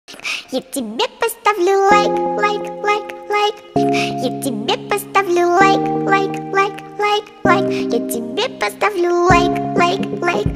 Я тебе поставлю лайк, лайк, лайк, лайк. Я тебе поставлю лайк, лайк, лайк, лайк, лайк. Я тебе поставлю лайк, лайк, лайк,